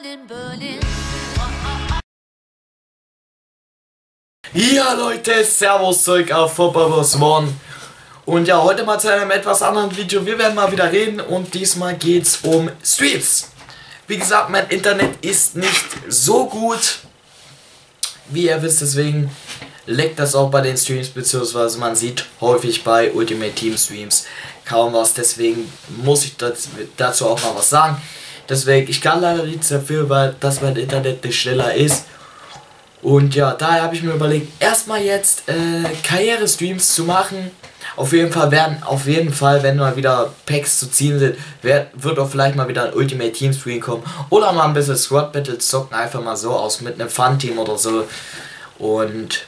Ja Leute, Servus zurück auf Football Boss One. Und ja, heute mal zu einem etwas anderen Video. Wir werden mal wieder reden und diesmal geht's um Streams. Wie gesagt, mein Internet ist nicht so gut, wie ihr wisst, deswegen leckt das auch bei den Streams, beziehungsweise man sieht häufig bei Ultimate Team Streams kaum was, deswegen muss ich dazu auch mal was sagen. Deswegen, ich kann leider nichts dafür, weil dass mein Internet nicht schneller ist. Und ja, daher habe ich mir überlegt, erstmal jetzt Karriere-Streams zu machen. Auf jeden Fall, wenn mal wieder Packs zu ziehen sind, wird auch vielleicht mal wieder ein Ultimate Team Stream kommen. Oder mal ein bisschen Squad Battles zocken, einfach mal so aus mit einem Fun-Team oder so. Und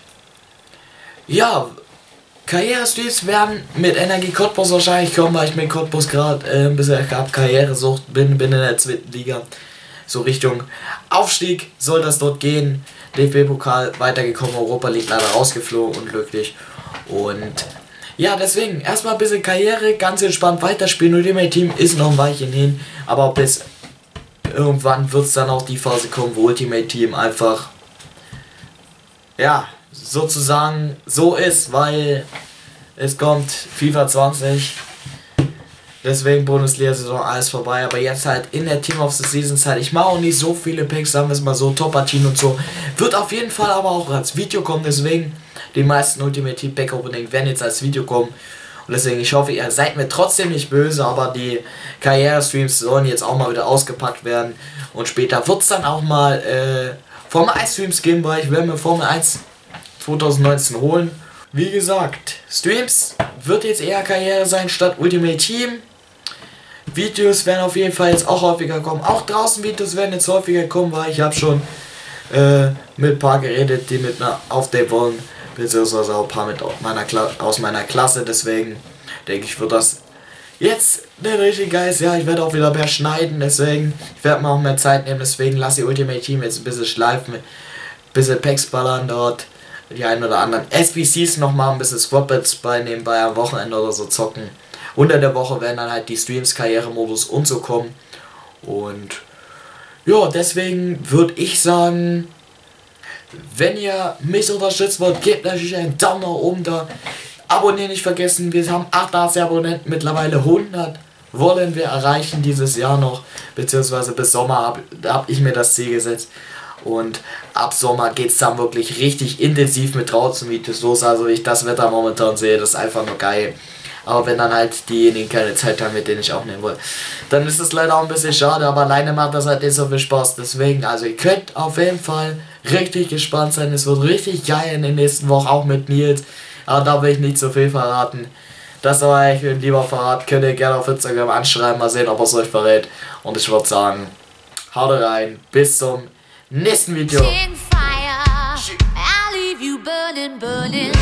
ja, Karriere-Streams werden mit Energie Cottbus wahrscheinlich kommen, weil ich mit Cottbus gerade ein bisschen Karrieresucht bin in der 2. Liga. So Richtung Aufstieg soll das dort gehen. DFB-Pokal weitergekommen, Europa League leider rausgeflogen, unglücklich. Und ja, deswegen erstmal ein bisschen Karriere, ganz entspannt weiterspielen. Ultimate Team ist noch ein Weilchen hin, aber bis irgendwann wird es dann auch die Phase kommen, wo Ultimate Team einfach, ja, sozusagen so ist, weil es kommt FIFA 20. Deswegen Bundesliga-Saison, alles vorbei. Aber jetzt halt in der Team of the Season Zeit. Ich mache auch nicht so viele Packs, sagen wir es mal so, Top-Partien und so. Wird auf jeden Fall aber auch als Video kommen. Deswegen, die meisten Ultimate Team Pack Opening werden jetzt als Video kommen. Und deswegen, ich hoffe, ihr seid mir trotzdem nicht böse. Aber die Karriere-Streams sollen jetzt auch mal wieder ausgepackt werden. Und später wird es dann auch mal Formel 1 Streams geben, weil ich werde mir Formel 1 2019 holen. Wie gesagt, Streams wird jetzt eher Karriere sein statt Ultimate Team. Videos werden auf jeden Fall jetzt auch häufiger kommen. Auch draußen Videos werden jetzt häufiger kommen, weil ich habe schon mit ein paar geredet, die mit einer Aufdate wollen, beziehungsweise auch ein paar aus meiner Klasse. Deswegen denke ich, wird das jetzt nicht richtig geil. Ja, ich werde auch wieder mehr schneiden, deswegen ich werde mir auch mehr Zeit nehmen. Deswegen lasse ich Ultimate Team jetzt ein bisschen schleifen, ein bisschen Packs ballern dort, die ein oder anderen SBCs nochmal ein bisschen Squad-Bats bei nebenbei am Wochenende oder so zocken. Unter der Woche werden dann halt die Streams, Karrieremodus und so kommen. Und ja, deswegen würde ich sagen, wenn ihr mich unterstützen wollt, gebt natürlich einen Daumen nach oben da. Abonnieren nicht vergessen, wir haben 88 Abonnenten, mittlerweile 100 wollen wir erreichen dieses Jahr noch. Beziehungsweise bis Sommer hab ich mir das Ziel gesetzt. Und ab Sommer geht es dann wirklich richtig intensiv mit draußen Videos los. Also wie ich das Wetter momentan sehe, das ist einfach nur geil. Aber wenn dann halt diejenigen keine Zeit haben, mit denen ich aufnehmen will, dann ist das leider auch ein bisschen schade, aber alleine macht das halt nicht so viel Spaß. Deswegen, also ihr könnt auf jeden Fall richtig gespannt sein. Es wird richtig geil in den nächsten Wochen, auch mit Nils. Aber da will ich nicht so viel verraten. Das aber ich lieber verraten, könnt ihr gerne auf Instagram anschreiben, mal sehen, ob er es euch verrät. Und ich würde sagen, haut rein, bis zum nächsten Video.